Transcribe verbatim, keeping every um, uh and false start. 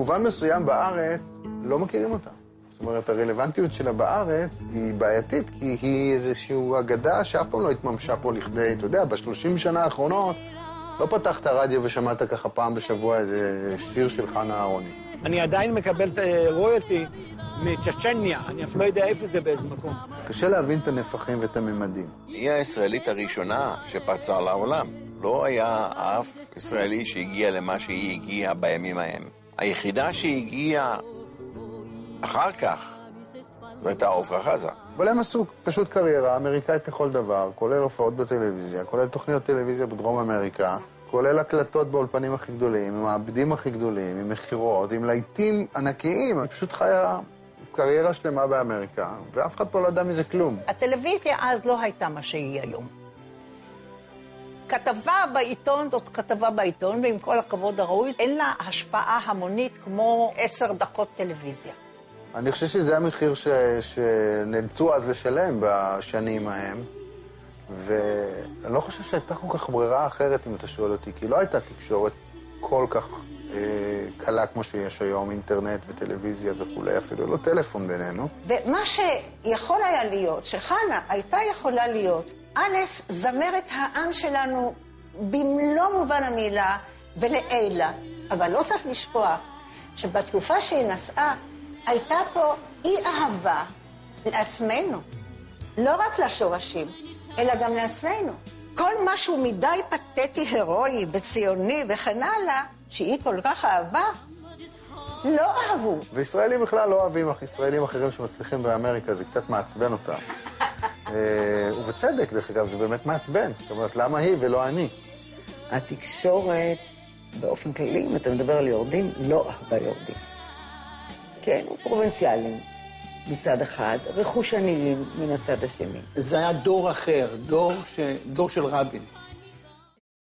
במובן מסוים בארץ לא מכירים אותה. זאת אומרת, הרלוונטיות שלה בארץ היא בעייתית, כי היא איזושהי אגדה שאף פעם לא התממשה פה לכדי, אתה יודע, בשלושים שנה האחרונות לא פתחת רדיו ושמעת ככה פעם בשבוע איזה שיר של חנה אהרוני. אני עדיין מקבל את רויאלטי מצ'צ'ניה, אני אפילו לא יודע איפה זה באיזה מקום. קשה להבין את הנפחים ואת הממדים. היא הישראלית הראשונה שפרצה לעולם. לא היה אף ישראלי שהגיע למה שהיא הגיעה בימים ההם. היחידה שהגיעה אחר כך זו הייתה עפרה חזה. אבל הם עשו פשוט קריירה אמריקאית לכל דבר, כולל הופעות בטלוויזיה, כולל תוכניות טלוויזיה בדרום אמריקה, כולל הקלטות באולפנים הכי גדולים, עם העבדים הכי גדולים, עם מחירות, עם להיטים ענקיים. היא פשוט חיה קריירה שלמה באמריקה, ואף אחד פה לא ידע מזה כלום. הטלוויזיה אז לא הייתה מה שהיא היום. כתבה בעיתון זאת כתבה בעיתון, ועם כל הכבוד הראוי, אין לה השפעה המונית כמו עשר דקות טלוויזיה. אני חושב שזה המחיר ש... שנאלצו אז לשלם בשנים ההם, ואני לא חושב שהייתה כל כך ברירה אחרת, אם אתה שואל אותי, כי לא הייתה תקשורת כל כך אה, קלה כמו שיש היום, אינטרנט וטלוויזיה וכולי, אפילו לא טלפון בינינו. ומה שיכול היה להיות, שחנה הייתה יכולה להיות, א', זמרת העם שלנו במלוא מובן המילה ולעילה, אבל לא צריך לשכוח שבתקופה שהיא נסעה, הייתה פה אי אהבה לעצמנו, לא רק לשורשים, אלא גם לעצמנו. כל משהו מדי פתטי, הירואי, בציוני וכן הלאה, שהיא כל כך אהבה, לא אהבו. וישראלים בכלל לא אוהבים ישראלים אחרים שמצליחים באמריקה, זה קצת מעצבן אותם. ובצדק, דרך אגב, זה באמת מעצבן. זאת אומרת, למה היא ולא אני? התקשורת, באופן כללי, אם אתה מדבר על יורדים, לא אהבה יורדים. כן, הוא פרובינציאלים מצד אחד, רכושניים מן הצד השני. זה היה דור אחר, דור, ש... דור של רבין.